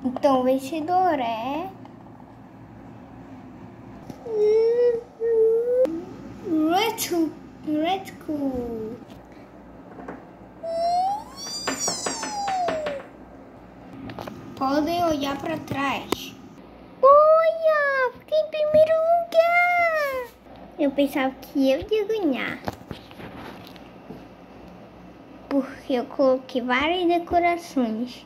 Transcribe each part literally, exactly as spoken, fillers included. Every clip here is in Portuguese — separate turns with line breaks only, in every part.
Então o vencedor é... Retro. Retro. Podem olhar para trás. Olha, fiquei em primeiro lugar. Eu pensava que eu ia ganhar, porque eu coloquei várias decorações.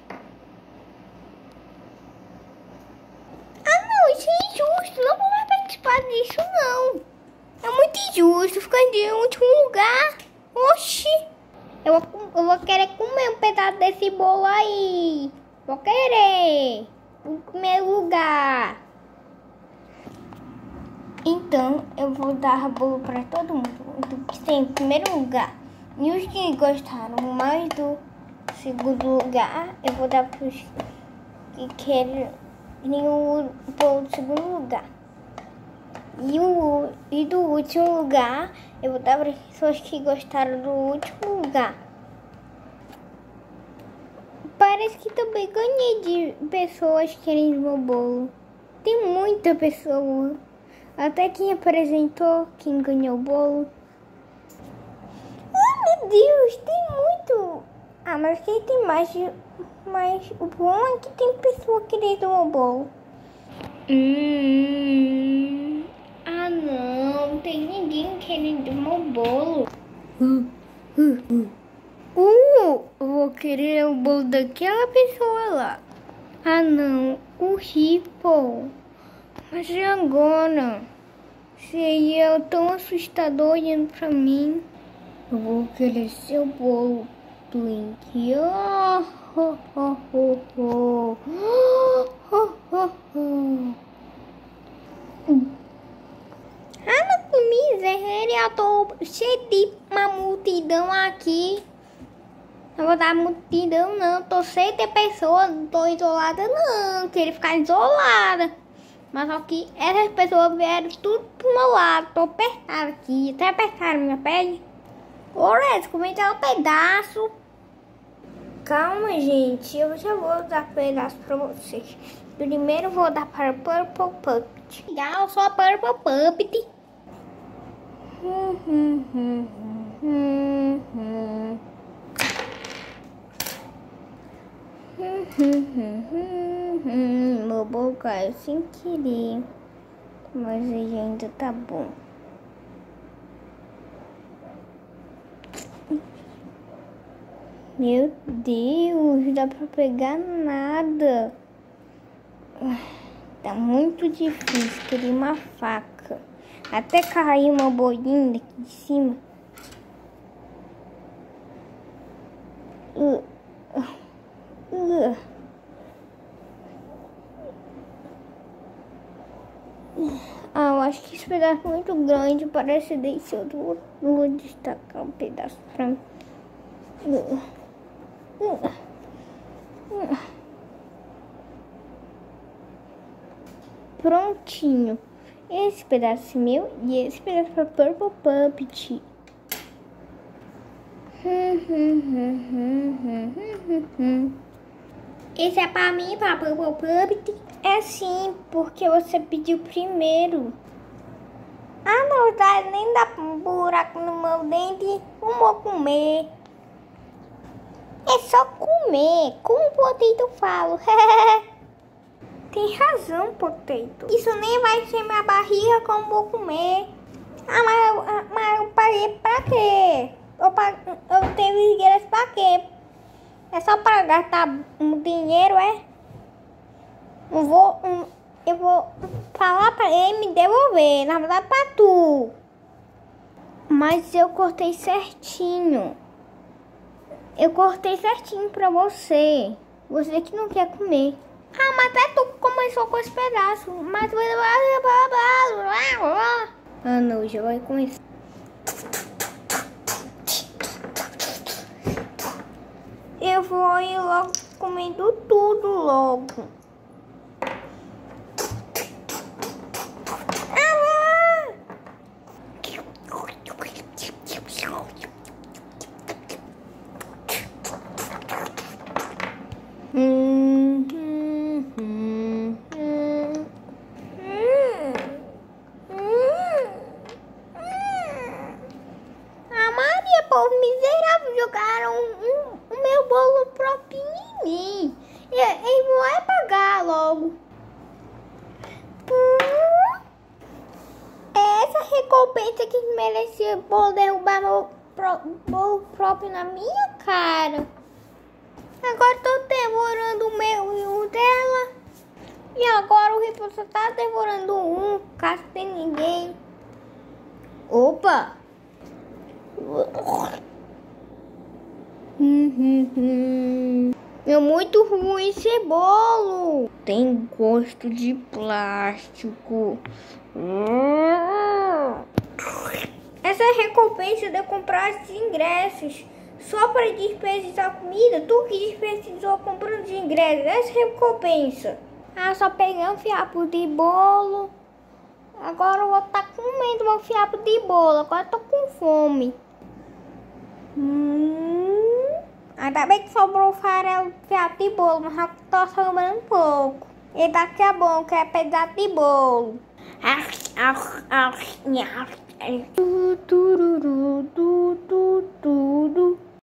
Ah não, isso é injusto. Não vou mais participar disso não. É muito injusto ficar em último lugar. Oxi. Eu vou, eu vou querer comer um pedaço desse bolo aí. Vou querer o primeiro lugar. Então eu vou dar bolo para todo mundo que tem em primeiro lugar. E os que gostaram mais do segundo lugar, eu vou dar para os que querem o bolo do segundo lugar. E, o, e do último lugar, eu vou dar para as pessoas que gostaram do último lugar. Parece que também ganhei de pessoas querendo meu bolo. Tem muita pessoa. Até quem apresentou, quem ganhou o bolo. Ah, meu Deus, tem muito. Ah, mas quem tem mais... Mas o bom é que tem pessoa querendo o bolo. Hum... Ah, não. Não tem ninguém querendo o meu bolo. Uh, uh, uh. Uh, eu vou querer o bolo daquela pessoa lá. Ah não, o Ripple. Mas e agora? Se ele é tão assustador olhando pra mim. Eu vou querer seu bolo, Twink. Oh, oh, oh, oh, oh. Oh, oh, oh. Ah, não, que miséria. Eu tô cheio de uma multidão aqui. Não vou dar multidão não, tô cheio de pessoas, não tô isolada não, queria ficar isolada. Mas só que essas pessoas vieram tudo pro meu lado, tô apertada aqui, até apertaram minha pele. Ô, Red, comenta um pedaço. Calma, gente, eu já vou dar pedaço pra vocês. Primeiro vou dar para o Purple Puppet. Legal, só a Purple Puppet. Hum, hum, hum, hum, hum. Hum, hum, hum, hum, hum. Meu bolo caiu sem querer, mas ele ainda tá bom. Meu Deus, dá pra pegar nada. Tá muito difícil, queria uma faca. Até caiu uma bolinha daqui de cima. Uh. Uh. Ah, eu acho que esse pedaço é muito grande. Parece desse outro. Vou destacar um pedaço pra mim. Uh. Uh. Uh. Prontinho. Esse pedaço é meu e esse pedaço para Purple Puppet. Esse é para mim, para Purple Puppet. É sim, porque você pediu primeiro. Ah, não, tá, nem dá um buraco no meu dente. Como vou comer? É só comer. Como o Potato falo. Tem razão, Potato. Isso nem vai ser minha barriga como vou comer. Ah, mas eu, mas eu paguei pra quê? Eu, paguei, eu tenho dinheiro pra quê? É só para gastar um dinheiro, é? Eu vou, um, eu vou falar pra ele me devolver. Na verdade, pra tu. Mas eu cortei certinho. Eu cortei certinho pra você. Você que não quer comer. Ah, mas até tu começou com esse pedaço. Mas... Ah, não, já vai começar. Eu vou ir logo comendo tudo logo. Ah! Hum, hum. logo. Hum, é essa recompensa que merecia por derrubar meu pro, bolo próprio na minha cara. Agora tô devorando o meu e o dela. E agora o Ripple só tá devorando um, caso tem ninguém. Opa! É muito ruim esse bolo. Tem gosto de plástico. Essa é a recompensa de eu comprar os ingressos. Só para desperdiçar comida, tu que desperdiçou comprando os ingressos. Essa é a recompensa. Ah, só peguei um fiapo de bolo. Agora eu vou estar comendo meu fiapo de bolo. Agora eu tô com fome. Hum, ainda bem que sobrou farelo de fiapo de bolo, mas já tô sobrando um pouco. E daqui a pouco é pedaço de bolo. Tu, tururu, tu, tu, tu, tu.